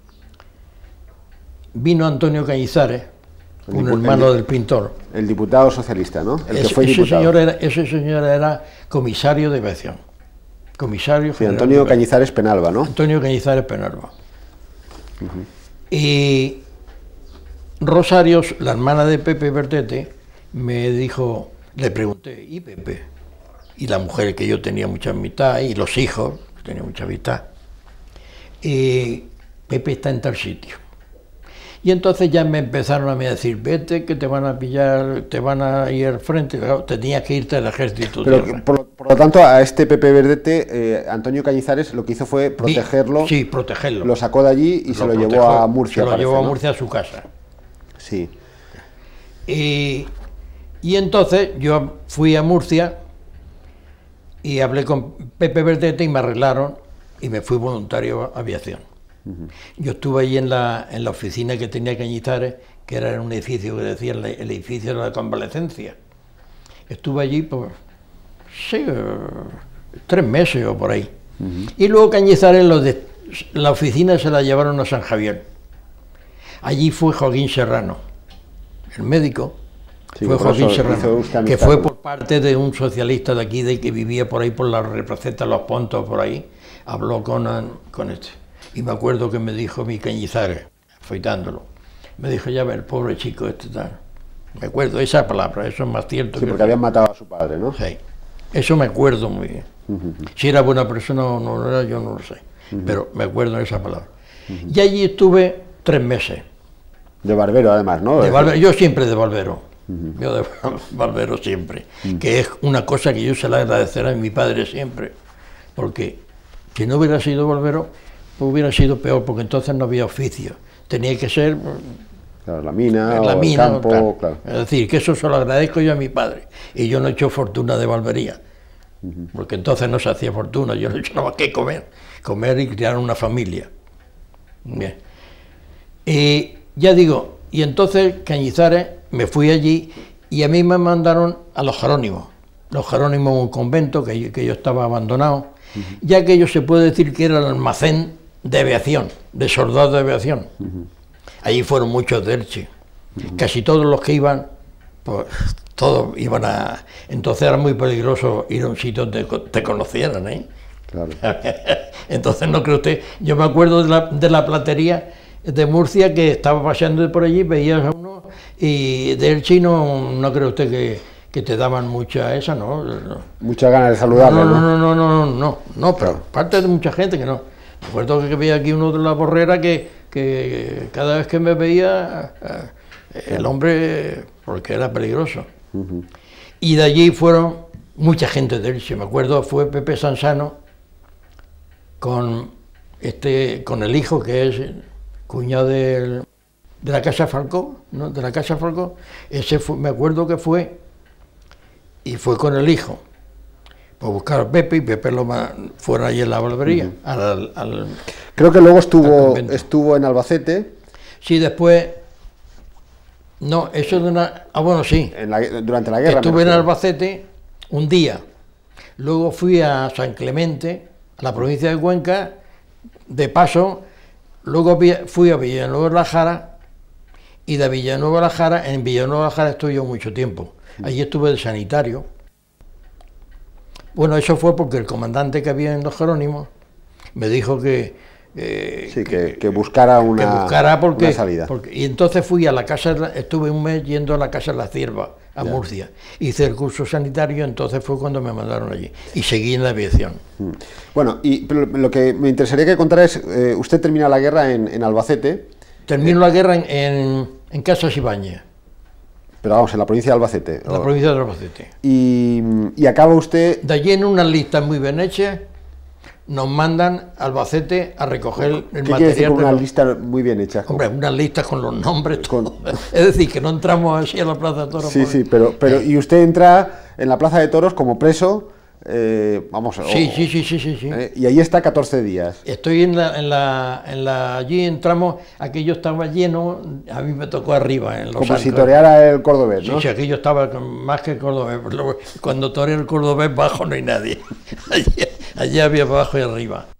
C: Vino Antonio Cañizares, un hermano
B: el,
C: del pintor.
B: El diputado socialista, ¿no? El
C: ese,
B: que fue
C: ese
B: diputado.
C: Señor era, ese señor era comisario de aviación. Comisario
B: sí, Antonio Cañizares Penalba, ¿no?
C: Antonio Cañizares Penalba. Uh-huh. Y Rosario, la hermana de Pepe Verdetti, me dijo, le pregunté, ¿y Pepe? Y la mujer, que yo tenía mucha amistad, y los hijos, que tenía mucha amistad. Y Pepe está en tal sitio. Y entonces ya me empezaron a decir, vete que te van a pillar, te van a ir al frente, tenías que irte al ejército.
B: Pero por, por lo tanto a este Pepe Verdetti, eh, Antonio Cañizares lo que hizo fue protegerlo.
C: Sí, protegerlo.
B: Lo sacó de allí y
C: lo
B: se lo
C: protegió,
B: llevó a Murcia.
C: Se lo
B: parece,
C: llevó a
B: ¿no?
C: Murcia a su casa.
B: Sí.
C: Y, y entonces yo fui a Murcia y hablé con Pepe Verdetti y me arreglaron y me fui voluntario a aviación. Uh-huh. Yo estuve allí en la, en la oficina que tenía Cañizares, que era en un edificio que decía el, el edificio de la convalecencia. Estuve allí por sí, tres meses o por ahí. Uh-huh. Y luego Cañizares, los de la oficina se la llevaron a San Javier. Allí fue Joaquín Serrano, el médico. Sí, fue Joaquín Serrano, que fue por parte de un socialista de aquí, de que vivía por ahí por la Reproceta, Los Pontos, por ahí. Habló con, con este. Y me acuerdo que me dijo mi Cañizares, afeitándolo, me dijo, ya ve, el pobre chico este tal. Me acuerdo, esa palabra, eso es más cierto.
B: Sí,
C: que
B: porque habían matado a su padre, ¿no?
C: Sí, eso me acuerdo muy bien. Uh-huh. Si era buena persona o no era, yo no lo sé, uh-huh. Pero me acuerdo de esa palabra. Uh-huh. Y allí estuve tres meses.
B: De barbero, además, ¿no?
C: De barbero, yo siempre de barbero, uh-huh. Yo de barbero siempre, uh-huh. Que es una cosa que yo se la agradeceré a mi padre siempre, porque si no hubiera sido barbero, hubiera sido peor, porque entonces no había oficio. Tenía que ser...
B: Claro, la mina,
C: la
B: o
C: mina,
B: el campo, claro.
C: Es decir, que eso se lo agradezco yo a mi padre. Y yo no he hecho fortuna de barbería, uh-huh. Porque entonces no se hacía fortuna, yo no he hecho nada más que comer. Comer y criar una familia. Bien. Y ya digo, y entonces Cañizares, me fui allí y a mí me mandaron a los Jerónimos. Los Jerónimos, un convento que, que yo estaba abandonado, uh-huh. Ya que ellos se puede decir que era el almacén de aviación, de soldados de aviación. Uh-huh. Allí fueron muchos de Elche. Uh-huh. Casi todos los que iban, pues todos iban a... Entonces era muy peligroso ir a un sitio donde te conocieran, ¿eh?
B: Claro.
C: Entonces no cree usted... Yo me acuerdo de la, de la platería de Murcia, que estaba paseando por allí, veías a uno, y de Elche no, no cree usted que... que te daban mucha esa, ¿no?
B: Muchas ganas de saludarlo,
C: no, no, no, no, no, no, no, no, pero parte de mucha gente que no. Me acuerdo que veía aquí uno de la Borrera que, que cada vez que me veía, el hombre, porque era peligroso. Uh-huh. Y de allí fueron mucha gente de él, si me acuerdo, fue Pepe Sansano con, este, con el hijo, que es cuñado del, de la Casa Falcó, ¿no? De la Casa Falcó, ese fue, me acuerdo que fue, y fue con el hijo, por buscar a Pepe, y Pepe lo fueron allí en la barbería. Uh-huh. al, al,
B: Creo que luego estuvo, estuvo en Albacete.
C: Sí, después, no, eso de una, ah bueno, sí.
B: En la, durante la guerra.
C: Estuve en Albacete un día, luego fui a San Clemente, a la provincia de Cuenca, de paso, luego fui a Villanueva de la Jara, y de Villanueva de la Jara, en Villanueva de la Jara estuve yo mucho tiempo, allí estuve de sanitario. Bueno, eso fue porque el comandante que había en Los Jerónimos me dijo que Eh,
B: sí, que, que buscara una,
C: que buscara porque,
B: una salida.
C: Porque, y entonces fui a la casa, estuve un mes yendo a la Casa de la Cierva, a ya. Murcia. Hice el curso sanitario, entonces fue cuando me mandaron allí. Y seguí en la aviación.
B: Mm. Bueno, y pero lo que me interesaría que contara es, eh, usted termina la guerra en, en Albacete.
C: Termino eh, la guerra en, en, en Casas Ibáñez.
B: Pero vamos, en la provincia de Albacete.
C: En la provincia de Albacete.
B: Y, y acaba usted...
C: De allí en unas listas muy bien hechas, nos mandan a Albacete a recoger el
B: ¿Qué
C: material.
B: Quiere decir con
C: de
B: unas
C: los...
B: listas muy bien hechas?
C: Hombre, unas listas con los nombres,
B: con...
C: es decir, que no entramos así a la Plaza de Toros.
B: Sí, sí, pero, pero y usted entra en la Plaza de Toros como preso, eh, vamos...
C: Sí,
B: o,
C: sí, sí, sí, sí, sí.
B: Eh, y ahí está catorce días.
C: Estoy en la, en la, en la, allí entramos, aquello estaba lleno, a mí me tocó arriba, en los
B: Como
C: arcos.
B: si toreara el cordobés, ¿no?
C: Sí, sí, aquello estaba más que el cordobés, cuando torea el cordobés bajo no hay nadie, allí, allí había abajo y arriba.